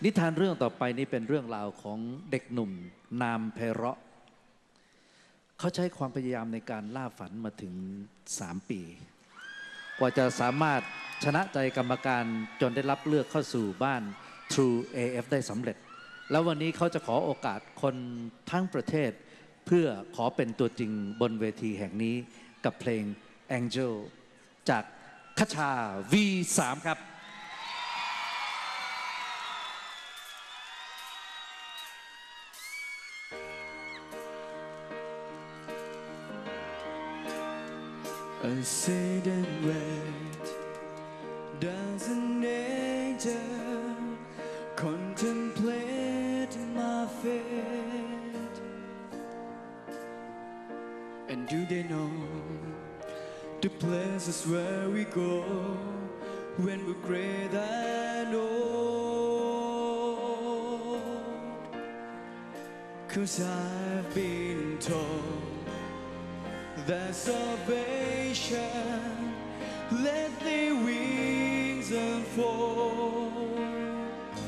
นิทานเรื่องต่อไปนี้เป็นเรื่องราวของเด็กหนุ่มนามไพเราะเขาใช้ความพยายามในการล่าฝันมาถึง3 ปีกว่าจะสามารถชนะใจกรรมการจนได้รับเลือกเข้าสู่บ้าน True AF ได้สำเร็จแล้ววันนี้เขาจะขอโอกาสคนทั้งประเทศเพื่อขอเป็นตัวจริงบนเวทีแห่งนี้กับเพลง Angel จากคชา V3 ครับ I sit and wait, does an angel contemplate my fate? And do they know the places where we go when we're great and old? 'Cause I've been told that salvation let their wings unfold.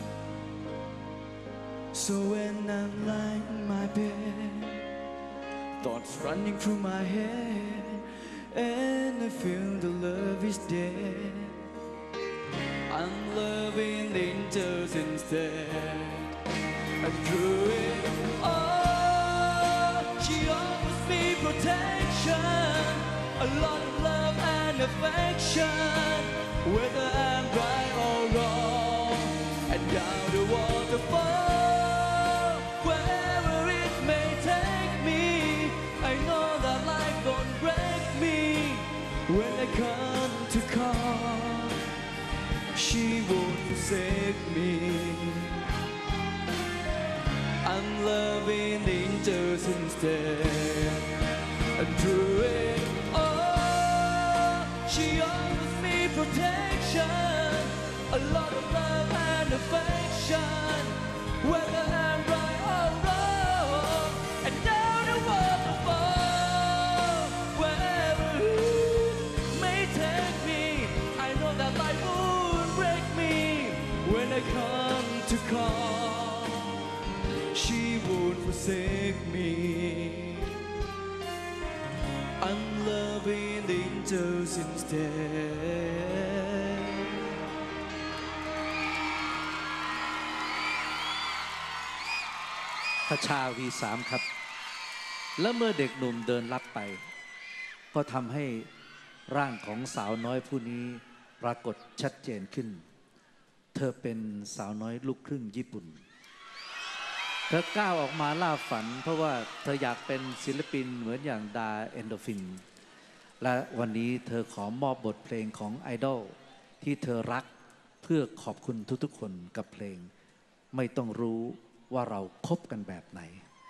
So when I'm lying in my bed, thoughts running through my head, and I feel the love is dead, I'm loving the angels instead. And through it all, she offers me protection, a lot of love and affection, whether I'm right or wrong, and down the waterfall, wherever it may take me, I know that life won't break me. When I come to call, she won't forsake me. I'm loving the angels instead. And through it all, she offers me protection, a lot of love and affection, whether I'm right or wrong, and down the waterfall, wherever it may take me, I know that life won't break me. When I come to call, she won't forsake me. I'm loving the angels instead. คชา V3 ครับและเมื่อเด็กหนุ่มเดินลับไปก็ทำให้ร่างของสาวน้อยผู้นี้ปรากฏชัดเจนขึ้นเธอเป็นสาวน้อยลูกครึ่งญี่ปุ่นเธอก้าวออกมาล่าฝันเพราะว่าเธออยากเป็นศิลปินเหมือนอย่างดาเอนโดฟินและวันนี้เธอขอมอบบทเพลงของไอดอลที่เธอรักเพื่อขอบคุณทุกๆคนกับเพลงไม่ต้องรู้ว่าเราคบกันแบบไหน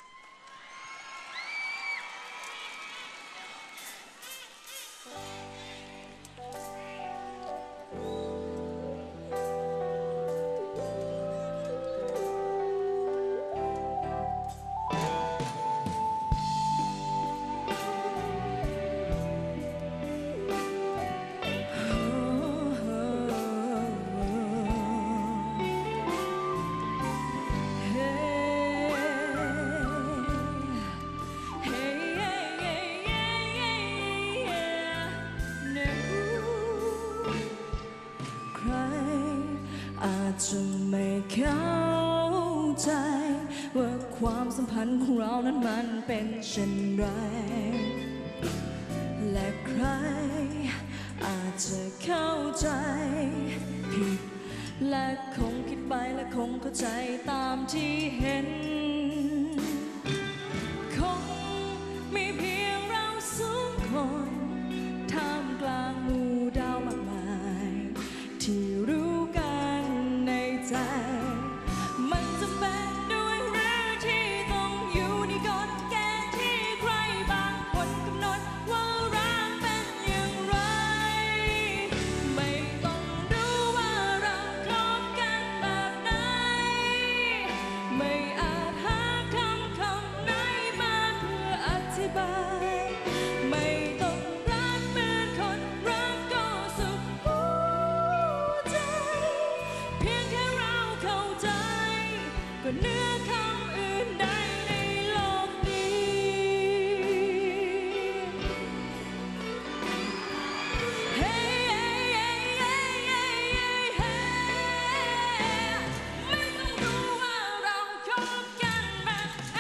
จะไม่เข้าใจว่าความสัมพันธ์ของเรานั้นมันเป็นเช่นไรและใครอาจจะเข้าใจผิดและคงคิดไปและคงเข้าใจตามที่เห็นคงมีเพียงเรา2 คนท่ามกลางหมู่ดาวมากมายที่รู้กันในใจมันจะเป็นด้วยหรือที่ต้องอยู่ในกฎเกณฑ์ที่ใครบางคนกำหนดว่ารักเป็นอย่างไรไม่ต้องรู้ว่าเราคบกันแบบไหนไม่อานือคำอื่นใดในโลกนี้ ไม่ต้องรู้ว่าเราคบกันแบบไหน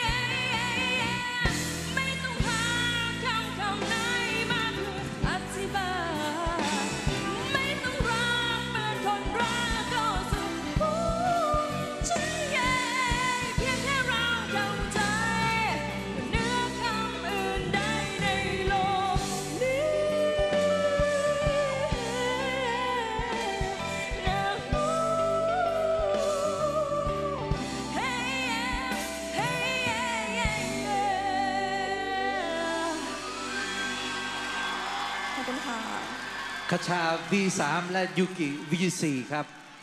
ไม่ต้องหาคำไหนมาเพื่ออธิบายไม่ต้องรักเหมือนคนรักก็สุขหัวใจเพียงแค่เราเข้าใจเหนือคำอื่นใดในโลกนี้นะฮู้ ขอบคุณค่ะคชา V3 และยูกิ V4 ครับ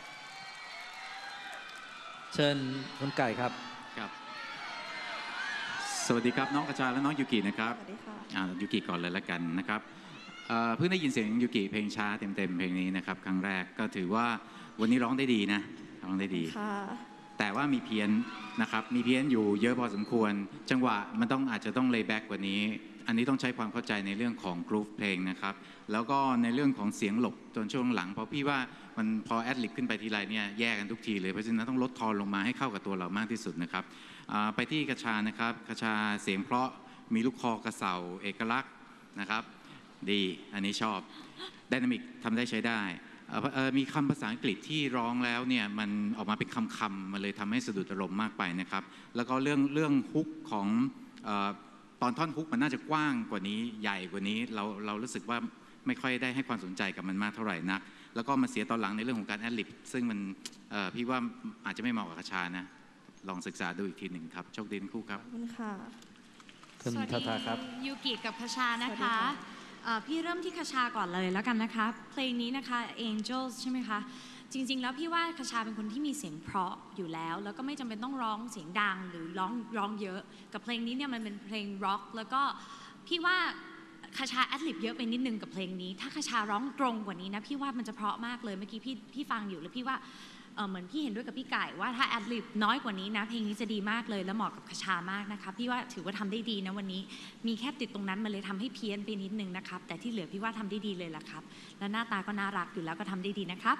เชิญคุณไก่ครับครับสวัสดีครับน้องกระชาและน้องยูกินะครับสวัสดีค่ะยูกิก่อนเลยละกันนะครับเพิ่งได้ยินเสียงยูกิเพลงช้าเต็มๆเพลงนี้นะครับครั้งแรกก็ถือว่าวันนี้ร้องได้ดีนะร้องได้ดีค่ะแต่ว่ามีเพี้ยนนะครับมีเพี้ยนอยู่เยอะพอสมควร จังหวะมันอาจจะต้องเลย์แบ็กกว่านี้ อันนี้ต้องใช้ความเข้าใจในเรื่องของกรุ๊ปเพลงนะครับแล้วก็ในเรื่องของเสียงหลบจนช่วงหลังเพราะพี่ว่ามันพอแอดลิบขึ้นไปทีไรเนี่ยแย่กันทุกทีเลยเพราะฉะนั้นต้องลดทอนลงมาให้เข้ากับตัวเรามากที่สุดนะครับไปที่กระชานะครับกระชาเสียงเพราะมีลูกคอกระเสาเอกลักษณ์นะครับดีอันนี้ชอบไดนามิกทำได้ใช้ได้มีคำภาษาอังกฤษที่ร้องแล้วเนี่ยมันออกมาเป็นคำมันเลยทำให้สะดุดอารมณ์มากไปนะครับแล้วก็เรื่องฮุกของตอนท่อนฮุกมันน่าจะกว้างกว่านี้ใหญ่กว่านี้เรารู้สึกว่าไม่ค่อยได้ให้ความสนใจกับมันมากเท่าไหร่นักแล้วก็มาเสียตอนหลังในเรื่องของการแอดลิบซึ่งมันพี่ว่าอาจจะไม่เหมาะกับกระชานะลองศึกษาดูอีกทีหนึ่งครับโชคดีทั้งคู่ครับขอบคุณค่ะคุณทาทาครับยูกิกับคชานะสวัสดีคะค่ะพี่เริ่มที่คชาก่อนเลยแล้วกันนะคะเพลงนี้นะคะ Angels ใช่ไหมคะจริงๆแล้วพี่ว่าคชาเป็นคนที่มีเสียงเพราะอยู่แล้วแล้วก็ไม่จำเป็นต้องร้องเสียงดังหรือร้องเยอะกับเพลงนี้เนี่ยมันเป็นเพลงร็อกแล้วก็พี่ว่าคชาแอดลิบเยอะไปนิดนึงกับเพลงนี้ถ้าคชาร้องตรงกว่านี้นะพี่ว่ามันจะเพราะมากเลยเมื่อกี้พี่ฟังอยู่แล้วพี่ว่าเหมือนพี่เห็นด้วยกับพี่ไก่ว่าถ้าแอดลิบน้อยกว่านี้นะเพลงนี้จะดีมากเลยและเหมาะกับคชามากนะคะพี่ว่าถือว่าทำได้ดีนะวันนี้มีแค่ติดตรงนั้นมันเลยทำให้เพี้ยนไปนิดนึงนะครับแต่ที่เหลือพี่ว่าทำได้ดีเลยล่ะครับและหน้าตาก็น่ารักอยู่แล้วก็ทำได้ดีนะครับ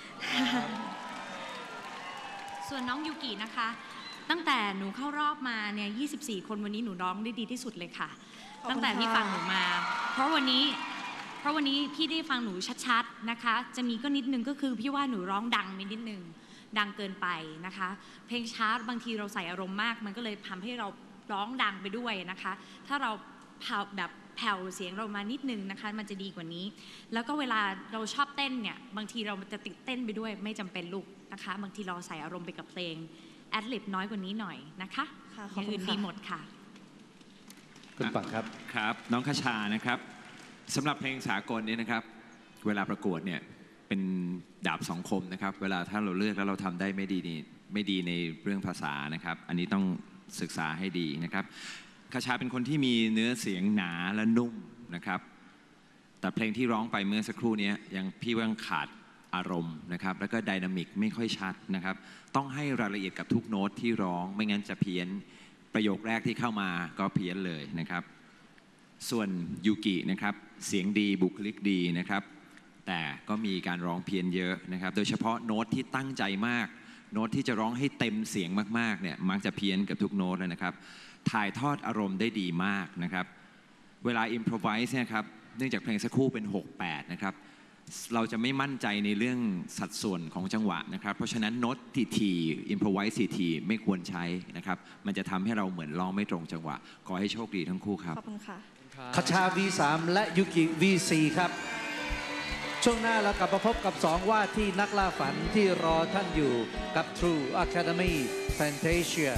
ส่วนน้องยูกินะคะตั้งแต่หนูเข้ารอบมาเนี่ย24 คนวันนี้หนูร้องได้ดีที่สุดเลยค่ะขอบคุณค่ะตั้งแต่ที่ฟังหนูมาเพราะวันนี้พี่ได้ฟังหนูชัดๆนะคะจะมีก็นิดนึงก็คือพี่ว่าหนูร้องดังไปนิดนึงดังเกินไปนะคะเพลงช้าบางทีเราใส่อารมณ์มากมันก็เลยทำให้เราร้องดังไปด้วยนะคะถ้าเราแบบแผ่วเสียงเรามานิดนึงนะคะมันจะดีกว่านี้แล้วก็เวลาเราชอบเต้นเนี่ยบางทีเราจะติดเต้นไปด้วยไม่จำเป็นลูกนะคะบางทีเราใส่อารมณ์ไปกับเพลงแอดลิบน้อยกว่านี้หน่อยนะคะค่ะอขอบย่างคุณอื่นค่ะดีหมดค่ะคุณปังครับครับน้องคชานะครับสำหรับเพลงสากลนี้นะครับเวลาประกวดเนี่ยเป็นดาบสองคมนะครับเวลาถ้าเราเลือกแล้วเราทำได้ไม่ดีในเรื่องภาษานะครับอันนี้ต้องศึกษาให้ดีนะครับคชาเป็นคนที่มีเนื้อเสียงหนาและนุ่มนะครับแต่เพลงที่ร้องไปเมื่อสักครู่นี้พี่ว่ายังขาดอารมณ์นะครับแล้วก็ไดนามิกไม่ค่อยชัดนะครับต้องให้รายละเอียดกับทุกโน้ตที่ร้องไม่งั้นจะเพี้ยนประโยคแรกที่เข้ามาก็เพี้ยนเลยนะครับส่วนยูกินะครับเสียงดีบุคลิกดีนะครับแต่ก็มีการร้องเพี้ยนเยอะนะครับโดยเฉพาะโน้ตที่ตั้งใจมากโน้ตที่จะร้องให้เต็มเสียงมากๆเนี่ยมักจะเพี้ยนกับทุกโน้ตเลยนะครับถ่ายทอดอารมณ์ได้ดีมากนะครับเวลาอิมพรไวส์เนี่ยครับเนื่องจากเพลงสักครู่เป็น 6/8 นะครับเราจะไม่มั่นใจในเรื่องสัดส่วนของจังหวะนะครับเพราะฉะนั้นโน้ตทีอิมพรไวส์ทีไม่ควรใช้นะครับมันจะทำให้เราเหมือนร้องไม่ตรงจังหวะขอให้โชคดีทั้งคู่ครับขอบคุณค่ะคชา V3 และยูกิ V4 ครับ ช่วงหน้าเรากลับมาพบกับ 2 ว่าที่นักล่าฝันที่รอท่านอยู่กับ True Academy Fantasia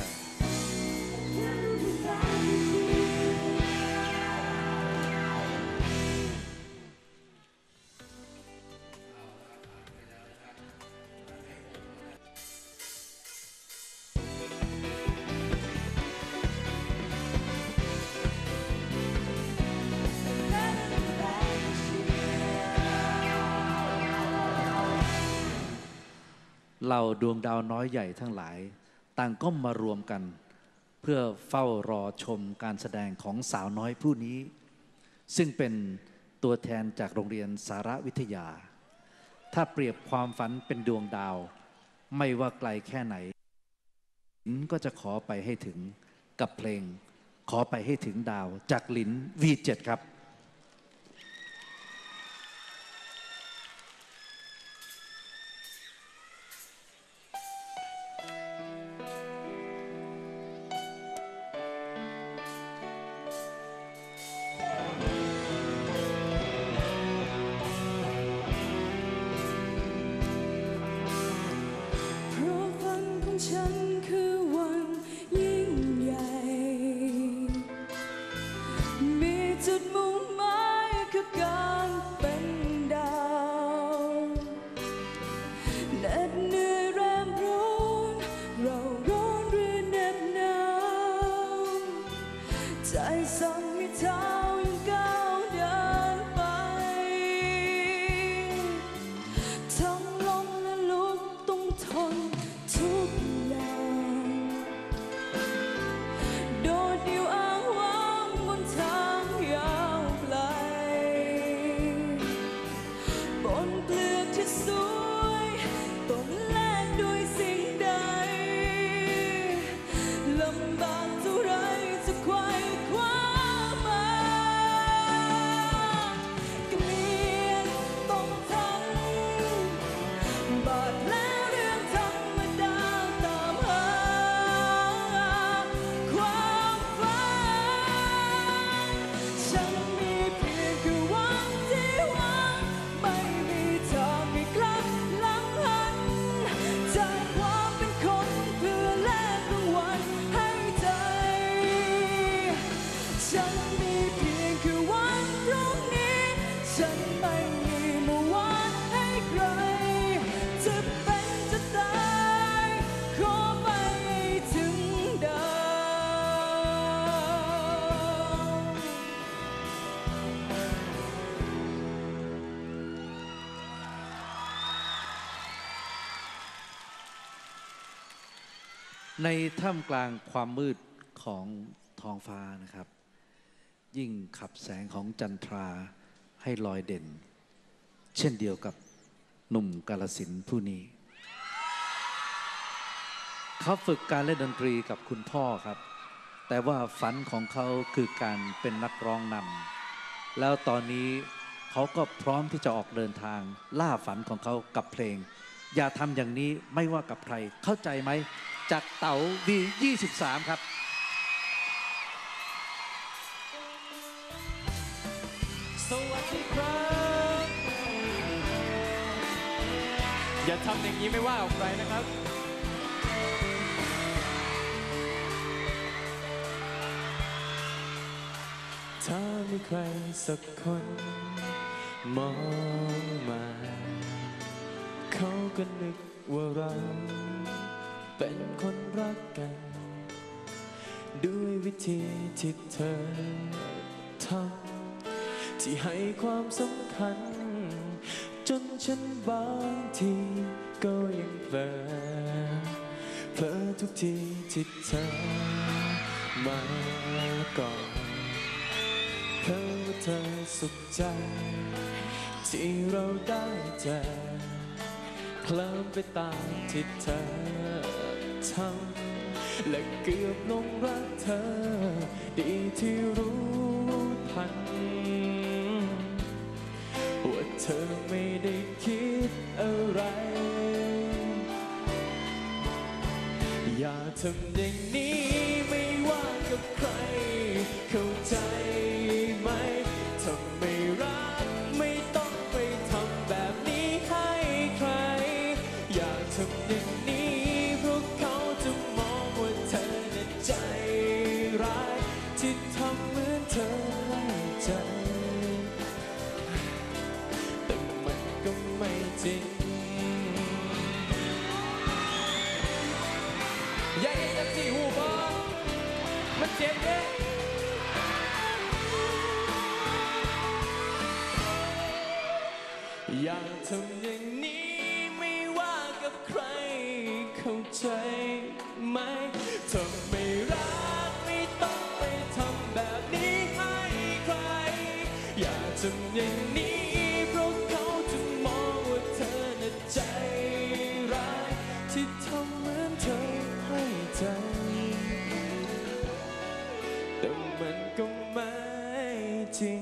เราดวงดาวน้อยใหญ่ทั้งหลายต่างก็มารวมกันเพื่อเฝ้ารอชมการแสดงของสาวน้อยผู้นี้ซึ่งเป็นตัวแทนจากโรงเรียนสารวิทยาถ้าเปรียบความฝันเป็นดวงดาวไม่ว่าไกลแค่ไหนก็จะขอไปให้ถึงกับเพลงขอไปให้ถึงดาวจากหลิน V7 ครับฉันคือวันยิ่งใหญ่ มีจุดมุ่งหมายคือการเป็นดาวเหน็ดเหนื่อยแรงร้อนเราร้อนหรือเหน็บหนาวใจสั่นให้เท้ายังก้าวเดินไปทั้งลมและลุกต้องทนทุกโดดเดี่ยวอ้างว้างบนทางยาวไกลบนเปลือกที่สวยต้องแลกด้วยสิ่งใดลำบากเท่าไรจะไขว่คว้ามาเกลียดต้องทำบาดแผลเรื่องธรรมดาตามหาความฝันฉันมีเพียงคือวันที่หวังไม่มีทางให้กลับหลังหันจากความเป็นคนเพื่อแลกรางวัลให้ใจฉันมีเพียงคือวันพรุ่งนี้ฉันไม่มีเมื่อวานให้ใครจะเป็นจะตายขอไปให้ถึงดาวในท่ามกลางความมืดของท้องฟ้านะครับยิ่งขับแสงของจันทราให้ลอยเด่นเช่นเดียวกับหนุ่มกาฬสินธุ์ผู้นี้เขาฝึกการเล่นดนตรีกับคุณพ่อครับแต่ว่าฝันของเขาคือการเป็นนักร้องนำแล้วตอนนี้เขาก็พร้อมที่จะออกเดินทางล่าฝันของเขากับเพลงอย่าทำอย่างนี้ไม่ว่ากับใครเข้าใจไหมจากเต๋า V23 ครับสวัสดีครับ อย่าทำอย่างนี้ไม่ว่าออกไปนะครับถ้ามีใครสักคนมองมาเขาก็นึกว่าเราเป็นคนรักกันด้วยวิธีที่เธอทำที่ให้ความสำคัญจนฉันบางทีก็ยังเผลอทุกทีที่เธอมาก่อนเพราะว่าเธอสุขใจที่เราได้เจอเคลิ้มไปตามที่เธอทำและเกือบหลงรักเธอดีที่รู้ทันว่าเธอไม่ได้คิดอะไรอย่าทำอย่างนี้ไม่ว่ากับใครเข้าใจไหมถ้าไม่รักไม่ต้องไปทำแบบนี้ให้ใครอย่าทำอย่างนี้เพราะเขาจะมองว่าเธอน่ะใจร้ายที่ทำเหมือนเธอให้ใจแต่มันก็ไม่จริงอย่าเห็นจังสิหูบอมันเจ็บเด้อย่าทำอย่างนี้ไม่ว่ากับใครเข้าใจไหมเธอไม่รักไม่ต้องไปทำแบบนี้ให้ใครอย่าทำอย่างนี้เพราะเขาจะมองว่าเธอน่ะใจร้ายที่ทำเหมือนเธอให้ใจแต่มันก็ไม่จริง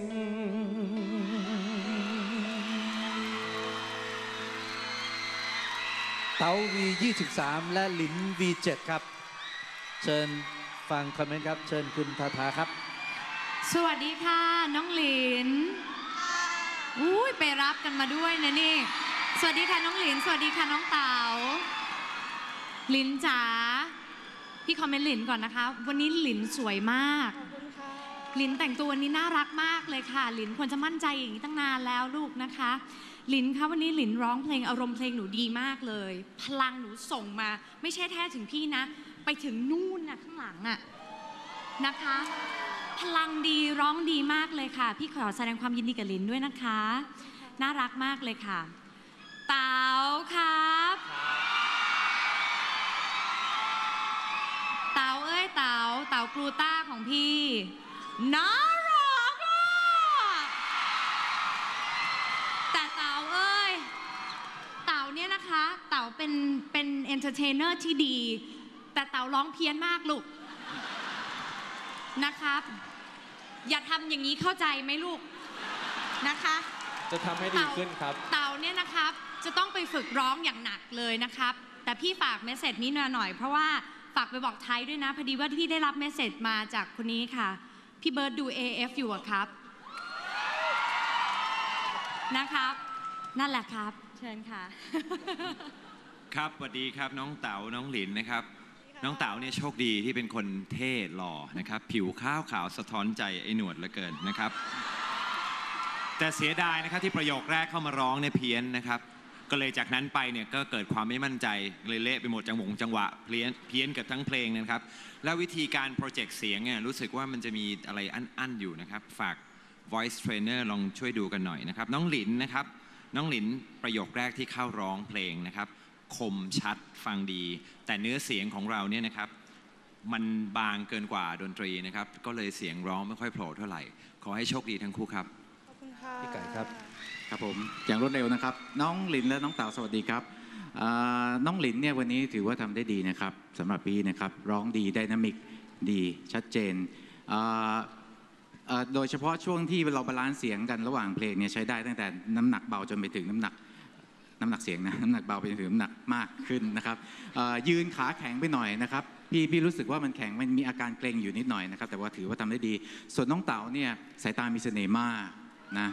เต๋า V23 และหลิน V7 ครับเชิญฟังคอมเมนต์ครับเชิญคุณทาทาครับสวัสดีค่ะน้องหลินอุ้ยไปรับกันมาด้วยนะนี่สวัสดีค่ะน้องหลินสวัสดีค่ะน้องเต๋าหลินจ๋าพี่คอมเมนต์หลินก่อนนะคะวันนี้หลินสวยมากหลินแต่งตัววันนี้น่ารักมากเลยค่ะหลินควรจะมั่นใจอย่างนี้ตั้งนานแล้วลูกนะคะหลินคะวันนี้หลินร้องเพลงอารมณ์เพลงหนูดีมากเลยพลังหนูส่งมาไม่ใช่แค่ถึงพี่นะไปถึงนู่นนะข้างหลังอะนะคะพลังดีร้องดีมากเลยค่ะพี่ขอแสดงความยินดีกับหลินด้วยนะคะน่ารักมากเลยค่ะเต๋าครับเต๋าเอ้ยเต๋ากลูต้าของพี่น่ารักอ่ะแต่เต๋าเอ้ยเต๋าเนี่ยนะคะเต๋าเป็นเอนเตอร์เทนเนอร์ที่ดีแต่เต๋าร้องเพี้ยนมากลูกนะครับอย่าทำอย่างนี้เข้าใจไหมลูกนะคะจะทำให้ดีขึ้นครับเต๋าเนี่ยนะครับจะต้องไปฝึกร้องอย่างหนักเลยนะครับแต่พี่ฝากเมสเสจนี้หน่อยเพราะว่าฝากไปบอกไทยด้วยนะพอดีว่าพี่ได้รับเมสเสจมาจากคนนี้ค่ะพี่เบิร์ดดู AF อยู่อะครับนะครับนั่นแหละครับเชิญค่ะครับสวัสดีครับน้องเต๋าน้องหลินนะครับน้องเต๋าเนี่ยโชคดีที่เป็นคนเท่หล่อนะครับผิวขาวสะท้อนใจไอ้หนวดเหลือเกินนะครับแต่เสียดายนะครับที่ประโยคแรกเข้ามาร้องเนี่ยเพี้ยนนะครับก็เลยจากนั้นไปเนี่ยก็เกิดความไม่มั่นใจเลยเละไปหมดจังหวะเพี้ยนกับทั้งเพลงนะครับแล้ววิธีการโปรเจกต์เสียงเนี่ยรู้สึกว่ามันจะมีอะไรอั้นอยู่นะครับฝาก voice trainer ลองช่วยดูกันหน่อยนะครับน้องหลินนะครับน้องหลินประโยคแรกที่เข้าร้องเพลงนะครับคมชัดฟังดีแต่เนื้อเสียงของเราเนี่ยนะครับมันบางเกินกว่าดนตรีนะครับก็เลยเสียงร้องไม่ค่อยโผล่เท่าไหร่ขอให้โชคดีทั้งคู่ครับขอบคุณค่ะพี่ไก่ครับครับผมอย่างรวดเร็วนะครับน้องหลินและน้องเต๋าสวัสดีครับน้องหลินเนี่ยวันนี้ถือว่าทำได้ดีนะครับสำหรับพี่นะครับร้องดีไดนามิกดีชัดเจนโดยเฉพาะช่วงที่เราบาลานซ์เสียงกันระหว่างเพลงเนี่ยใช้ได้ตั้งแต่น้ำหนักเบาจนไปถึงน้ำหนักเสียงนะน้ำหนักเบาไปถึงน้ำหนักมากขึ้นนะครับยืนขาแข็งไปหน่อยนะครับพี่รู้สึกว่ามันแข็งมันมีอาการเกร็งอยู่นิดหน่อยนะครับแต่ว่าถือว่าทำได้ดีส่วนน้องเต๋าเนี่ยสายตามีเสน่ห์มากนะ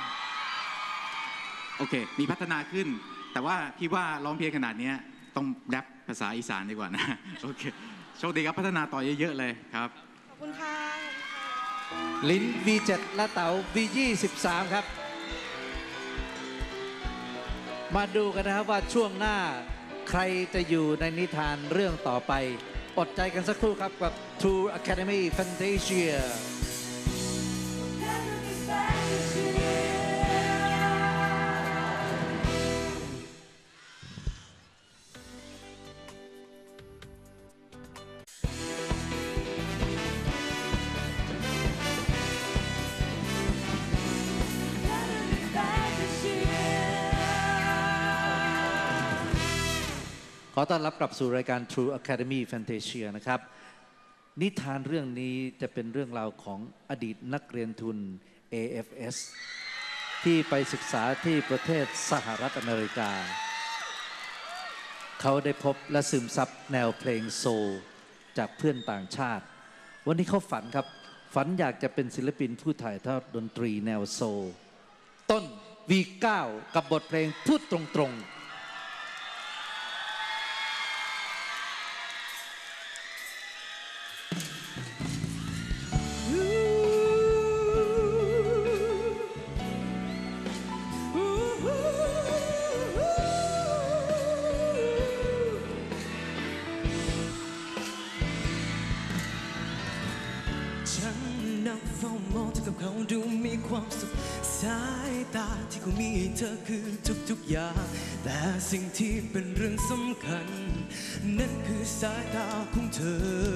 โอเคมีพัฒนาขึ้นแต่ว่าพี่ว่าร้องเพียงขนาดนี้ต้องแรปภาษาอีสานดีกว่านะโอเคโชคดีครับพัฒนาต่อเยอะๆเลยครับขอบคุณค่ะลิน V7 และเต๋า V23 ครับมาดูกันนะครับว่าช่วงหน้าใครจะอยู่ในนิทานเรื่องต่อไปอดใจกันสักครู่ครับกับ True Academy Fantasiaขอต้อนรับกลับสู่รายการ True Academy Fantasia นะครับนิทานเรื่องนี้จะเป็นเรื่องราวของอดีตนักเรียนทุน AFS ที่ไปศึกษาที่ประเทศสหรัฐอเมริกาเขาได้พบและซึมซับแนวเพลงโซลจากเพื่อนต่างชาติวันนี้เขาฝันครับฝันอยากจะเป็นศิลปินผู้ถ่ายทอดดนตรีแนวโซลต้น V9 กับบทเพลงพูดตรงๆเขาดูมีความสุขสายตาที่เขามีเธอคือทุกๆอย่างแต่สิ่งที่เป็นเรื่องสำคัญนั่นคือสายตาของเธอ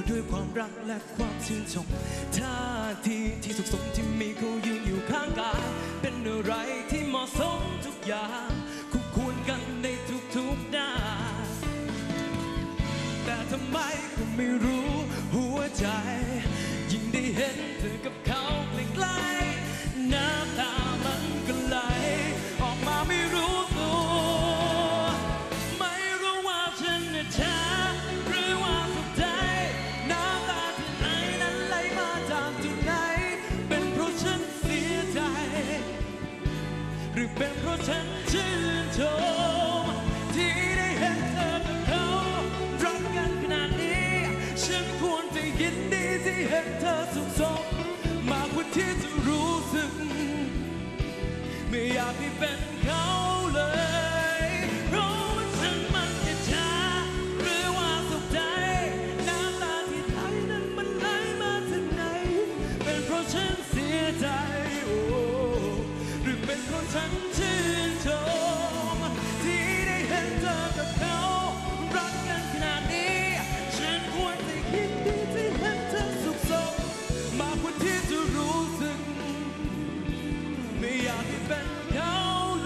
ด้วยความรักและความชื่นชมท่าทีที่สุขสมที่มีเขายืนอยู่ข้างกายเป็นอะไรที่เหมาะสมทุกอย่างคู่ควรกันในทุกๆด้านแต่ทำไมก็ไม่รู้หัวใจยิ่งได้เห็นเธอกับเขาใกล้ๆน้ำตามันก็ไหลออกมาไม่รู้ตัวไม่รู้ว่าฉันจะช้าหรือว่าสุดใจน้ำตาที่ไหนนั้นไหลมาจากจุดไหนเป็นเพราะฉันเสียใจหรือเป็นเพราะฉันชื่นชมที่ได้เห็นเธอกับเขารักกันขนาดนี้ฉันควรจะยินดีที่เห็นเธอสุขสมมากกว่าที่จะรู้สึกไม่อยากให้เป็นเขาเลยเพราะว่าฉันมันแค่ช้าหรือว่าสุขใจน้ำตาที่ไหลนั้นมันไหลมาจากไหนเป็นเพราะฉันเสียใจโอ้หรือเป็นเพราะฉันชื่นชมที่ได้เห็นเธอกับเขารักกันขนาดนี้ฉันควรจะยินดีที่เห็นเธอสุขสมมากกว่าที่จะรู้สึกไม่อยากให้เป็นเขา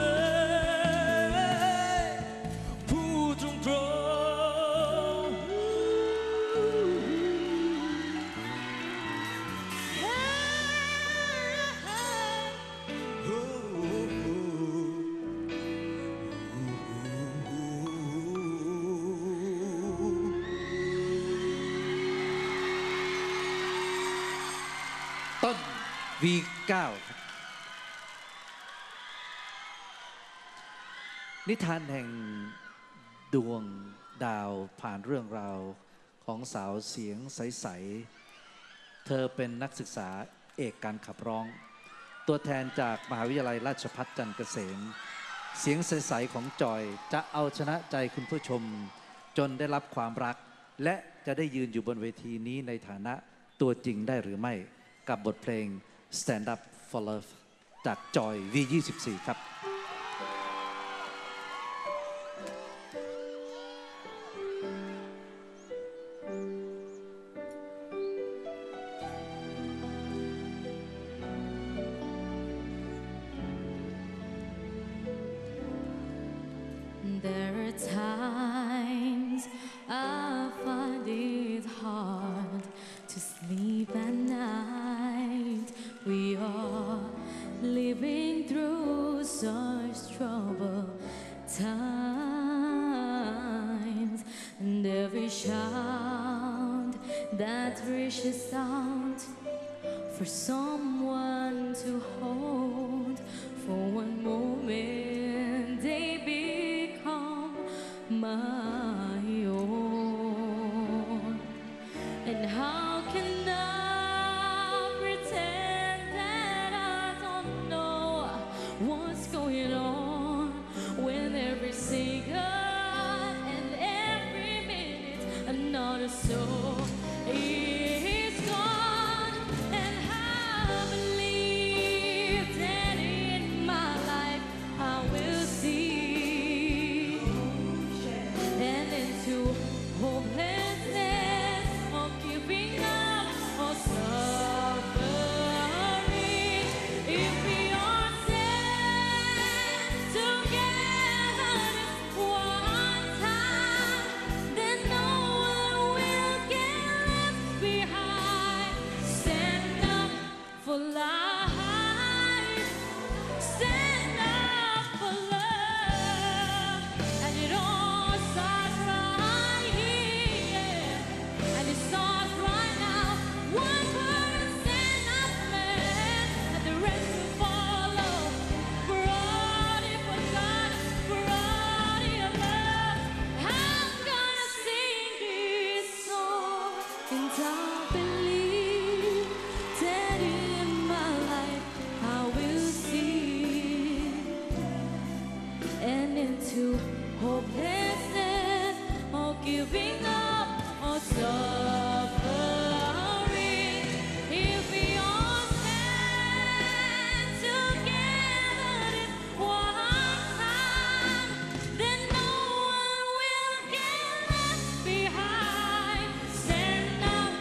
เลยพูดตรงต้น V9 ครับนิทานแห่งดวงดาวผ่านเรื่องราวของสาวเสียงใสๆเธอเป็นนักศึกษาเอกการขับร้องตัวแทนจากมหาวิทยาลัยราชภัฏจันทร์เกษมเสียงใสๆของจอยจะเอาชนะใจคุณผู้ชมจนได้รับความรักและจะได้ยืนอยู่บนเวทีนี้ในฐานะตัวจริงได้หรือไม่กับบทเพลง Stand Up for Love จากจอย V24 ครับ There are times I find it hard to sleep at night. We are living through such troubled times, and every shout that reaches out for someone to hold for one moment, they become my own. And how can I pretend that I don't know what's going on when every second and every minute another soul is gone? And I believe that in my life I will see and into hopelessness or giving up or suffering. If we are stand together this one time, then no one will get left behind. Stand up for life. Stand up for love. And it all starts right here. And it starts right now. One person up man, and the rest will follow. Brought it for God, brought it of love. I'm gonna sing this song, and I believe that in my life I will see and into hopelessness or giving up or suffering. If we all stand together this one time, then no one will get left behind. Stand up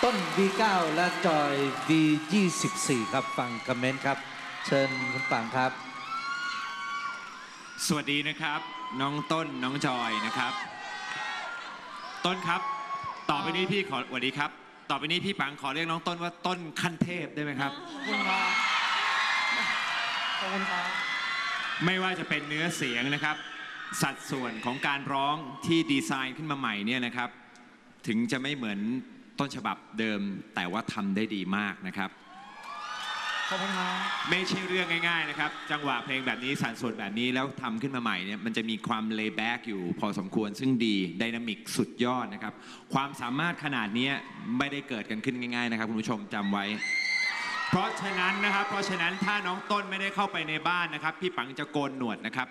ต้น V9 และจอย V24 ครับฟังคอมเมนต์ครับเชิญคุณปังครับสวัสดีนะครับน้องต้นน้องจอยนะครับต้นครับต่อไปนี้พี่ขอสวัสดีครับต่อไปนี้พี่ปังขอเรียกน้องต้นว่าต้นขั้นเทพได้ไหมครับขอบคุณครับขอบคุณครับไม่ว่าจะเป็นเนื้อเสียงนะครับสัดส่วนของการร้องที่ดีไซน์ขึ้นมาใหม่เนี่ยนะครับถึงจะไม่เหมือนต้นฉบับเดิมแต่ว่าทำได้ดีมากนะครับขอบคุณครับไม่ใช่เรื่องง่ายๆนะครับจังหวะเพลงแบบนี้สัดส่วนแบบนี้แล้วทำขึ้นมาใหม่เนี่ยมันจะมีความเลย์แบ็กอยู่พอสมควรซึ่งดีไดนามิกสุดยอดนะครับความสามารถขนาดนี้ไม่ได้เกิดกันขึ้นง่ายๆนะครับคุณผู้ชมจำไว้เพราะฉะนั้นถ้าน้องต้นไม่ได้เข้าไปในบ้านนะครับพี่ปังจะโกนหนวดนะครับ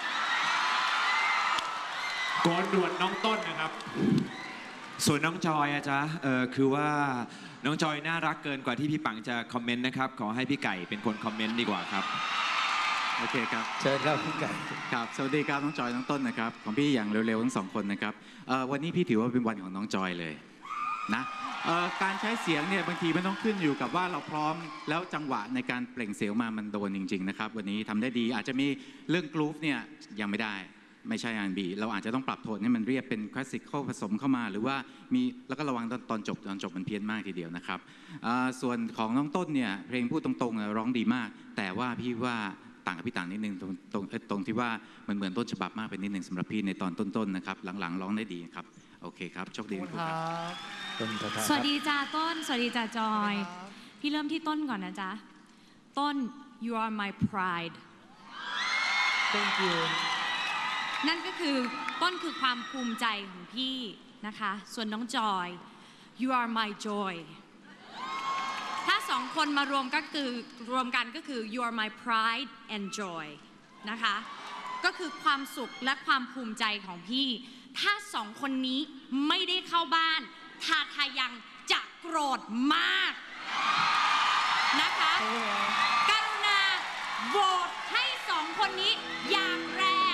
โกนหนวดน้องต้นนะครับส่วนน้องจอยอะจ๊ะคือว่าน้องจอยน่ารักเกินกว่าที่พี่ปังจะคอมเมนต์นะครับขอให้พี่ไก่เป็นคนคอมเมนต์ดีกว่าครับโอเคครับเชิญครับพี่ไก่ครับสวัสดีครับน้องจอยน้องต้นนะครับของพี่อย่างเร็วๆทั้งสองคนนะครับวันนี้พี่ถือว่าเป็นวันของน้องจอยเลยนะการใช้เสียงเนี่ยบางทีมันต้องขึ้นอยู่กับว่าเราพร้อมแล้วจังหวะในการเปล่งเสียงมามันโดนจริงๆนะครับวันนี้ทำได้ดีอาจจะมีเรื่องกรูฟเนี่ยยังไม่ได้ไม่ใช่ R&B เราอาจจะต้องปรับโทนให้มันเรียบเป็นคลาสสิคเข้าผสมเข้ามาหรือว่ามีแล้วก็ระวังตอนจบมันเพี้ยนมากทีเดียวนะครับส่วนของน้องต้นเนี่ยเพลงพูดตรงๆร้องดีมากแต่ว่าพี่ว่าต่างกับพี่ต่างนิดนึงตรงที่ว่ามันเหมือนต้นฉบับมากเป็นนิดนึงสำหรับพี่ในตอนต้นๆนะครับหลังๆร้องได้ดีครับโอเคครับโชคดีครับสวัสดีจ้าต้นสวัสดีจ้าจอยพี่เริ่มที่ต้นก่อนนะจ๊ะต้น you are my pride thank you นั่นก็คือต้นคือความภูมิใจของพี่นะคะส่วนน้องจอย you are my joy ถ้าสองคนมารวมกันก็คือ you are my pride and joy นะคะก็คือความสุขและความภูมิใจของพี่ถ้าสองคนนี้ไม่ได้เข้าบ้านทาทายังจะโกรธมากนะคะกรุณาโหวตให้สองคนนี้อย่างแรง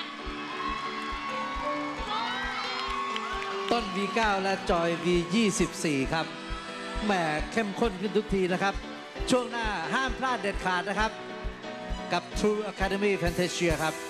ต้น V9 และจอย V24 ครับแหมเข้มข้นขึ้นทุกทีนะครับช่วงหน้าห้ามพลาดเด็ดขาดนะครับกับ True Academy Fantasia ครับ